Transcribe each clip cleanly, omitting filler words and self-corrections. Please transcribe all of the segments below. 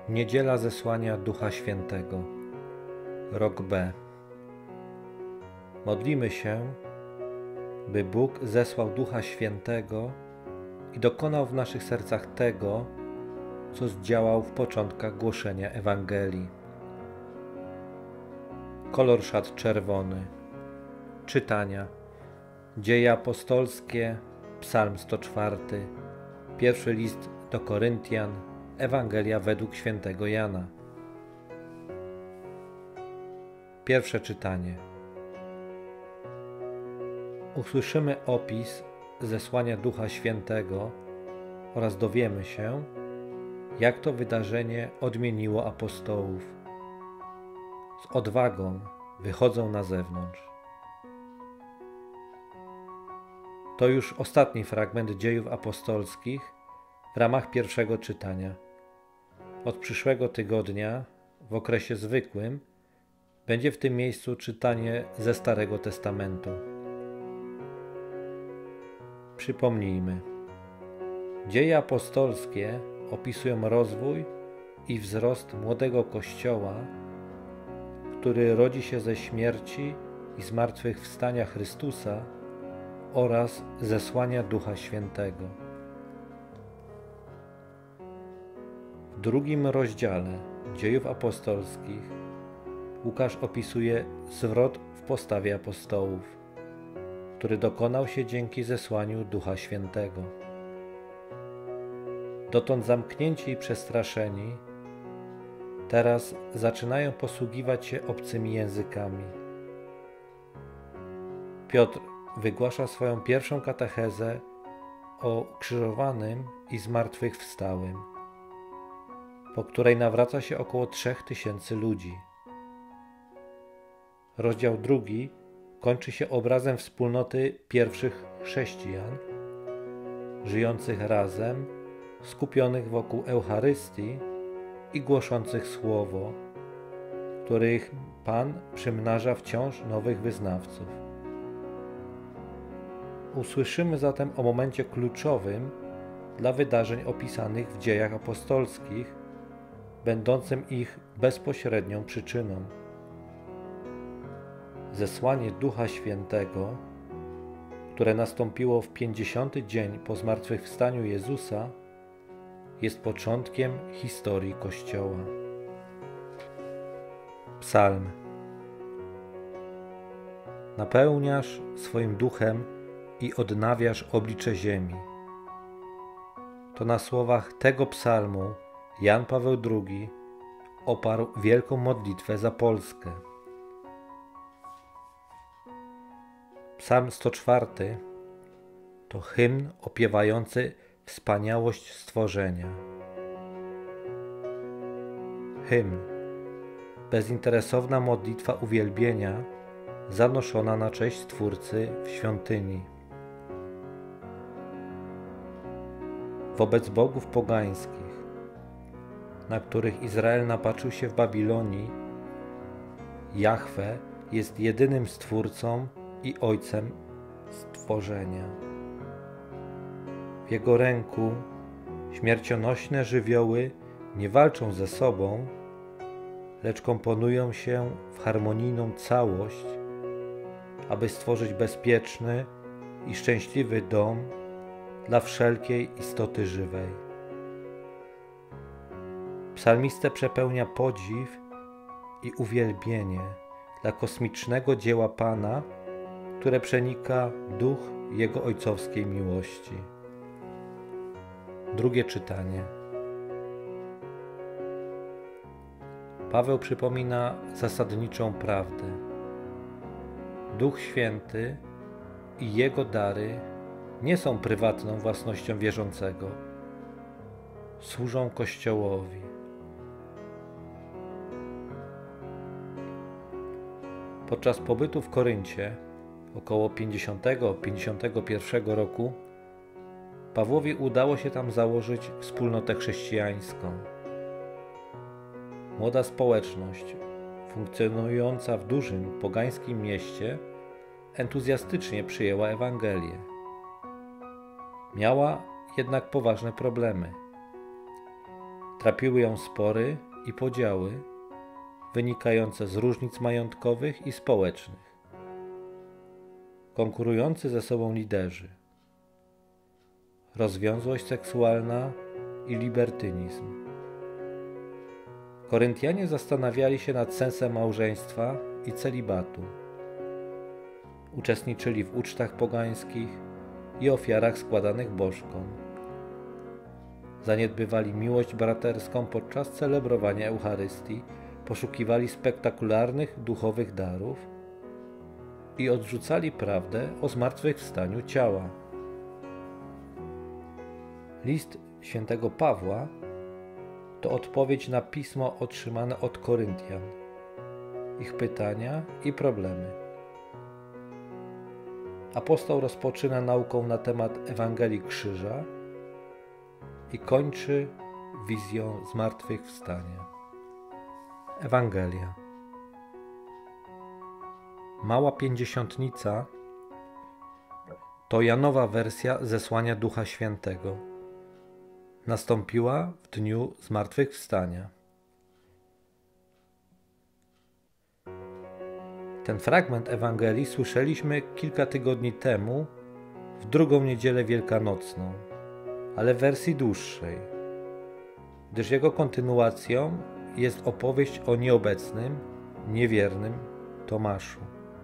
Niedziela zesłania Ducha Świętego. Rok B. Modlimy się, by Bóg zesłał Ducha Świętego i dokonał w naszych sercach tego, co zdziałał w początkach głoszenia Ewangelii. Kolor szat czerwony. Czytania. Dzieje apostolskie, Psalm 104, pierwszy list do Koryntian, Ewangelia według świętego Jana. Pierwsze czytanie. Usłyszymy opis zesłania Ducha Świętego oraz dowiemy się, jak to wydarzenie odmieniło apostołów. Z odwagą wychodzą na zewnątrz. To już ostatni fragment dziejów apostolskich w ramach pierwszego czytania. Od przyszłego tygodnia, w okresie zwykłym, będzie w tym miejscu czytanie ze Starego Testamentu. Przypomnijmy. Dzieje apostolskie opisują rozwój i wzrost młodego Kościoła, który rodzi się ze śmierci i zmartwychwstania Chrystusa oraz zesłania Ducha Świętego. W drugim rozdziale Dziejów Apostolskich Łukasz opisuje zwrot w postawie apostołów, który dokonał się dzięki zesłaniu Ducha Świętego. Dotąd zamknięci i przestraszeni, teraz zaczynają posługiwać się obcymi językami. Piotr wygłasza swoją pierwszą katechezę o ukrzyżowanym i zmartwychwstałym, po której nawraca się około 3000 ludzi. Rozdział 2 kończy się obrazem wspólnoty pierwszych chrześcijan, żyjących razem, skupionych wokół Eucharystii i głoszących Słowo, których Pan przymnaża wciąż nowych wyznawców. Usłyszymy zatem o momencie kluczowym dla wydarzeń opisanych w dziejach apostolskich, będącym ich bezpośrednią przyczyną. Zesłanie Ducha Świętego, które nastąpiło w 50. dzień po zmartwychwstaniu Jezusa, jest początkiem historii Kościoła. Psalm. Napełniasz swoim duchem i odnawiasz oblicze ziemi. To na słowach tego psalmu Jan Paweł II oparł wielką modlitwę za Polskę. Psalm 104 to hymn opiewający wspaniałość stworzenia. Hymn, bezinteresowna modlitwa uwielbienia zanoszona na cześć Stwórcy w świątyni. Wobec bogów pogańskich, na których Izrael napatrzył się w Babilonii, Jahwe jest jedynym Stwórcą i Ojcem stworzenia. W Jego ręku śmiercionośne żywioły nie walczą ze sobą, lecz komponują się w harmonijną całość, aby stworzyć bezpieczny i szczęśliwy dom dla wszelkiej istoty żywej. Psalmistę przepełnia podziw i uwielbienie dla kosmicznego dzieła Pana, które przenika duch Jego ojcowskiej miłości. Drugie czytanie. Paweł przypomina zasadniczą prawdę. Duch Święty i Jego dary nie są prywatną własnością wierzącego. Służą Kościołowi. Podczas pobytu w Koryncie, około 50-51 roku, Pawłowi udało się tam założyć wspólnotę chrześcijańską. Młoda społeczność, funkcjonująca w dużym pogańskim mieście, entuzjastycznie przyjęła Ewangelię. Miała jednak poważne problemy. Trapiły ją spory i podziały wynikające z różnic majątkowych i społecznych. Konkurujący ze sobą liderzy, rozwiązłość seksualna i libertynizm. Koryntianie zastanawiali się nad sensem małżeństwa i celibatu. Uczestniczyli w ucztach pogańskich i ofiarach składanych bożkom. Zaniedbywali miłość braterską podczas celebrowania Eucharystii, poszukiwali spektakularnych duchowych darów i odrzucali prawdę o zmartwychwstaniu ciała. List świętego Pawła to odpowiedź na pismo otrzymane od Koryntian, ich pytania i problemy. Apostoł rozpoczyna nauką na temat Ewangelii Krzyża i kończy wizją zmartwychwstania. Ewangelia. Mała Pięćdziesiątnica to Janowa wersja zesłania Ducha Świętego. Nastąpiła w dniu zmartwychwstania. Ten fragment Ewangelii słyszeliśmy kilka tygodni temu w drugą niedzielę wielkanocną, ale w wersji dłuższej, gdyż jego kontynuacją jest opowieść o nieobecnym, niewiernym Tomaszu.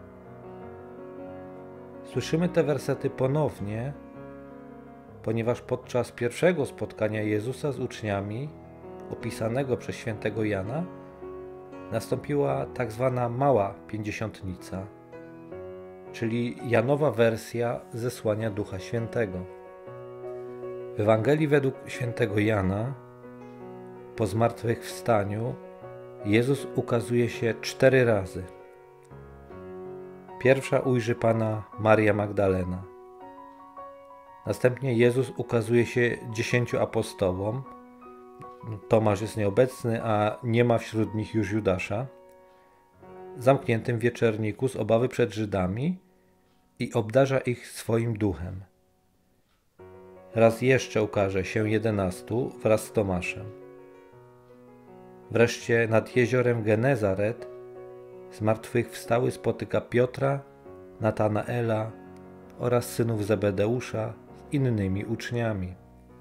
Słyszymy te wersety ponownie, ponieważ podczas pierwszego spotkania Jezusa z uczniami, opisanego przez świętego Jana, nastąpiła tak zwana Mała Pięćdziesiątnica, czyli Janowa wersja zesłania Ducha Świętego. W Ewangelii według świętego Jana po zmartwychwstaniu Jezus ukazuje się 4 razy. Pierwsza ujrzy Pana Maria Magdalena. Następnie Jezus ukazuje się 10 apostołom. Tomasz jest nieobecny, a nie ma wśród nich już Judasza. Zamkniętym w wieczerniku z obawy przed Żydami i obdarza ich swoim duchem. Raz jeszcze ukaże się 11 wraz z Tomaszem. Wreszcie nad jeziorem Genezaret zmartwychwstały spotyka Piotra, Natanaela oraz synów Zebedeusza z innymi uczniami.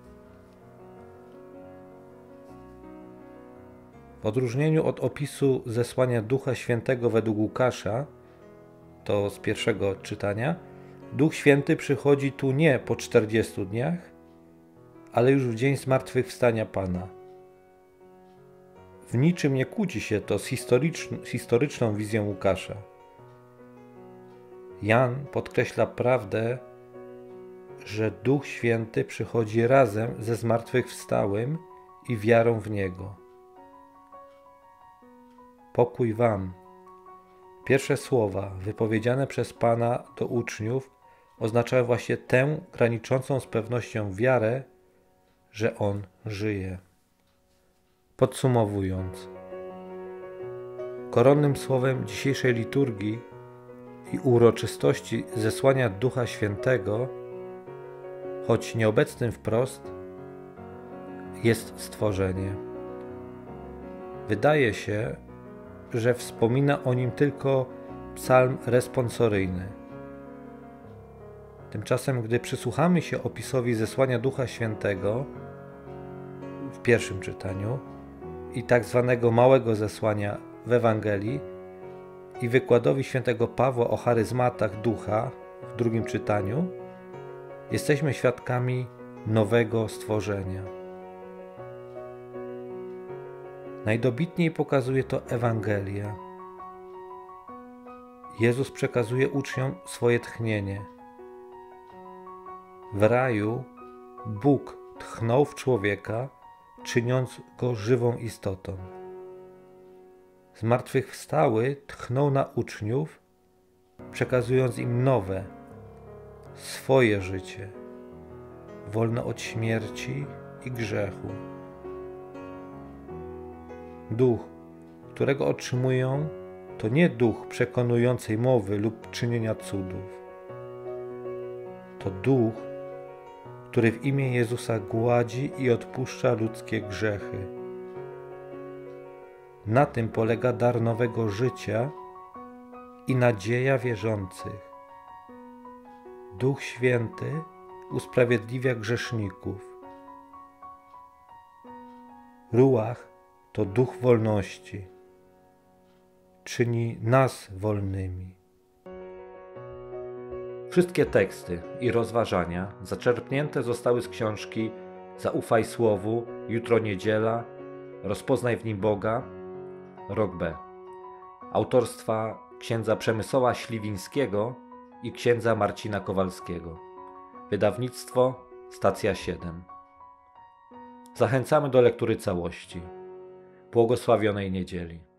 W odróżnieniu od opisu zesłania Ducha Świętego według Łukasza, to z pierwszego czytania, Duch Święty przychodzi tu nie po 40 dniach, ale już w dzień zmartwychwstania Pana. W niczym nie kłóci się to z historyczną wizją Łukasza. Jan podkreśla prawdę, że Duch Święty przychodzi razem ze zmartwychwstałym i wiarą w Niego. Pokój wam. Pierwsze słowa wypowiedziane przez Pana do uczniów oznaczają właśnie tę graniczącą z pewnością wiarę, że On żyje. Podsumowując, koronnym słowem dzisiejszej liturgii i uroczystości zesłania Ducha Świętego, choć nieobecnym wprost, jest stworzenie. Wydaje się, że wspomina o nim tylko psalm responsoryjny. Tymczasem, gdy przysłuchamy się opisowi zesłania Ducha Świętego w pierwszym czytaniu i tak zwanego małego zesłania w Ewangelii i wykładowi świętego Pawła o charyzmatach Ducha w drugim czytaniu, jesteśmy świadkami nowego stworzenia. Najdobitniej pokazuje to Ewangelia. Jezus przekazuje uczniom swoje tchnienie. W raju Bóg tchnął w człowieka, czyniąc go żywą istotą. Zmartwychwstały tchnął na uczniów, przekazując im nowe, swoje życie, wolne od śmierci i grzechu. Duch, którego otrzymują, to nie duch przekonującej mowy lub czynienia cudów. To duch, który w imię Jezusa gładzi i odpuszcza ludzkie grzechy. Na tym polega dar nowego życia i nadzieja wierzących. Duch Święty usprawiedliwia grzeszników. Ruach to duch wolności. Czyni nas wolnymi. Wszystkie teksty i rozważania zaczerpnięte zostały z książki Zaufaj Słowu, Jutro Niedziela, Rozpoznaj w nim Boga, rok B. Autorstwa księdza Przemysława Śliwińskiego i księdza Marcina Kowalskiego. Wydawnictwo Stacja 7. Zachęcamy do lektury całości. Błogosławionej niedzieli.